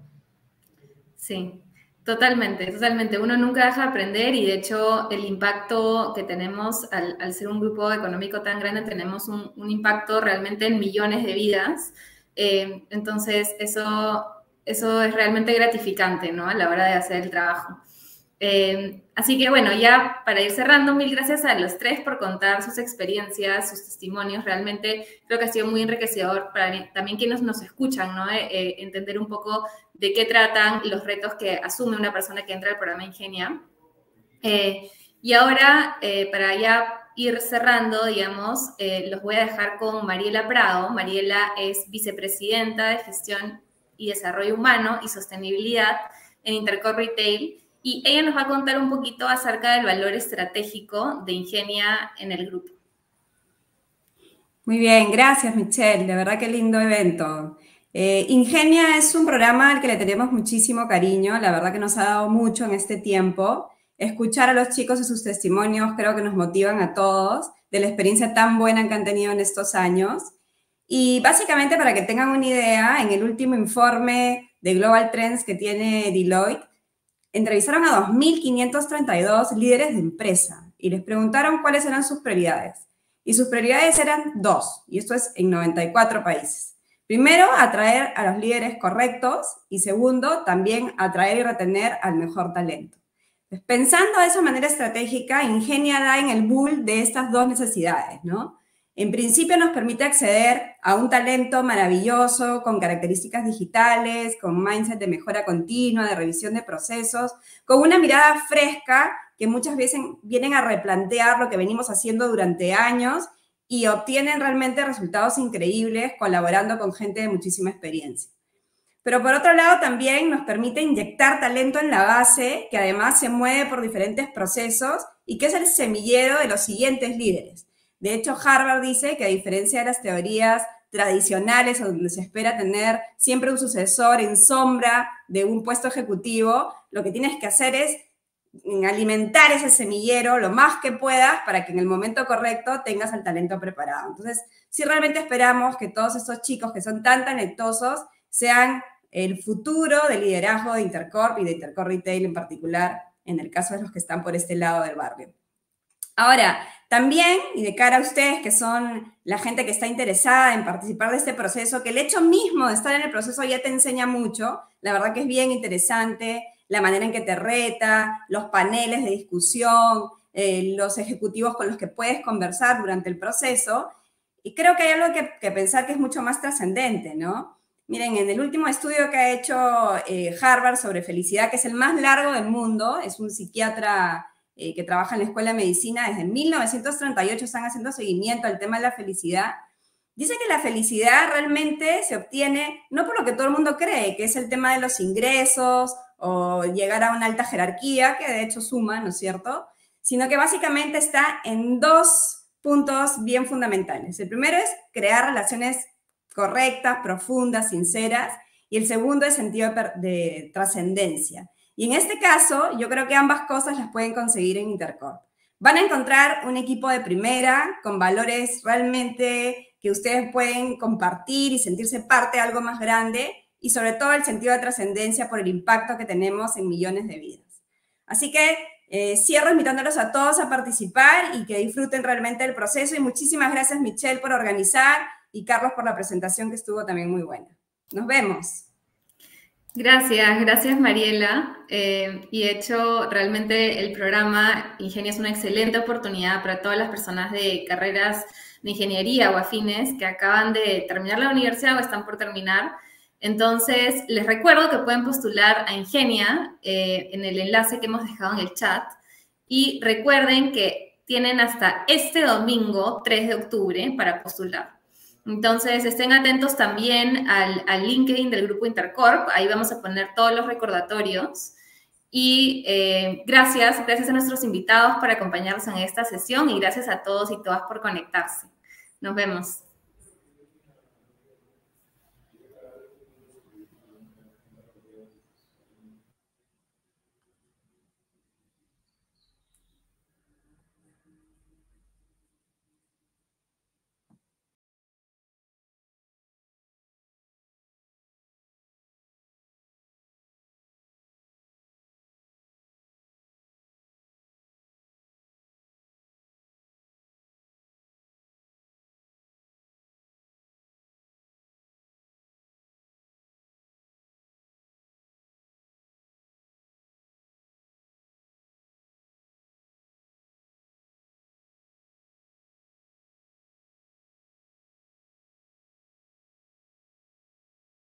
Sí. Totalmente. Uno nunca deja de aprender y de hecho el impacto que tenemos al ser un grupo económico tan grande, tenemos un impacto realmente en millones de vidas. Entonces eso es realmente gratificante, ¿no? A la hora de hacer el trabajo. Así que bueno, ya para ir cerrando, mil gracias a los tres por contar sus experiencias, sus testimonios. Realmente creo que ha sido muy enriquecedor para también quienes nos escuchan, ¿no? Entender un poco de qué tratan los retos que asume una persona que entra al programa Ingenia. Y ahora, para ya ir cerrando, digamos, los voy a dejar con Mariela Prado. Mariela es vicepresidenta de Gestión y Desarrollo Humano y Sostenibilidad en Intercorp Retail, y ella nos va a contar un poquito acerca del valor estratégico de Ingenia en el grupo. Muy bien, gracias Michelle, de verdad qué lindo evento. Ingenia es un programa al que le tenemos muchísimo cariño, la verdad que nos ha dado mucho en este tiempo. Escuchar a los chicos y sus testimonios creo que nos motivan a todos de la experiencia tan buena que han tenido en estos años. Y básicamente, para que tengan una idea, en el último informe de Global Trends que tiene Deloitte, entrevistaron a 2.532 líderes de empresa y les preguntaron cuáles eran sus prioridades. Y sus prioridades eran dos, y esto es en 94 países. Primero, atraer a los líderes correctos, y segundo, también atraer y retener al mejor talento. Pues, pensando de esa manera estratégica, Ingenia da en el bull de estas dos necesidades, ¿no? En principio nos permite acceder a un talento maravilloso, con características digitales, con mindset de mejora continua, de revisión de procesos, con una mirada fresca que muchas veces vienen a replantear lo que venimos haciendo durante años y obtienen realmente resultados increíbles colaborando con gente de muchísima experiencia. Pero por otro lado también nos permite inyectar talento en la base, que además se mueve por diferentes procesos y que es el semillero de los siguientes líderes. De hecho, Harvard dice que a diferencia de las teorías tradicionales, donde se espera tener siempre un sucesor en sombra de un puesto ejecutivo, lo que tienes que hacer es alimentar ese semillero lo más que puedas para que en el momento correcto tengas el talento preparado. Entonces, sí realmente esperamos que todos estos chicos que son tan talentosos sean el futuro del liderazgo de Intercorp y de Intercorp Retail en particular, en el caso de los que están por este lado del barrio. Ahora, también, y de cara a ustedes que son la gente que está interesada en participar de este proceso, que el hecho mismo de estar en el proceso ya te enseña mucho, la verdad que es bien interesante, la manera en que te reta, los paneles de discusión, los ejecutivos con los que puedes conversar durante el proceso, y creo que hay algo que pensar que es mucho más trascendente, ¿no? Miren, en el último estudio que ha hecho Harvard sobre felicidad, que es el más largo del mundo, es un psiquiatra que trabaja en la Escuela de Medicina, desde 1938 están haciendo seguimiento al tema de la felicidad. Dice que la felicidad realmente se obtiene no por lo que todo el mundo cree, que es el tema de los ingresos o llegar a una alta jerarquía, que de hecho suma, ¿no es cierto? Sino que básicamente está en dos puntos bien fundamentales. El primero es crear relaciones correctas, profundas, sinceras, y el segundo es sentido de trascendencia. Y en este caso, yo creo que ambas cosas las pueden conseguir en Intercorp. Van a encontrar un equipo de primera con valores realmente que ustedes pueden compartir y sentirse parte de algo más grande, y sobre todo el sentido de trascendencia por el impacto que tenemos en millones de vidas. Así que cierro invitándolos a todos a participar y que disfruten realmente del proceso. Y muchísimas gracias, Michelle, por organizar, y Carlos por la presentación, que estuvo también muy buena. Nos vemos. Gracias Mariela. Y de hecho, realmente el programa Ingenia es una excelente oportunidad para todas las personas de carreras de ingeniería o afines que acaban de terminar la universidad o están por terminar. Entonces, les recuerdo que pueden postular a Ingenia en el enlace que hemos dejado en el chat. Y recuerden que tienen hasta este domingo, 3 de octubre, para postular. Entonces, estén atentos también al LinkedIn del Grupo Intercorp. Ahí vamos a poner todos los recordatorios. Y gracias a nuestros invitados por acompañarnos en esta sesión y gracias a todos y todas por conectarse. Nos vemos.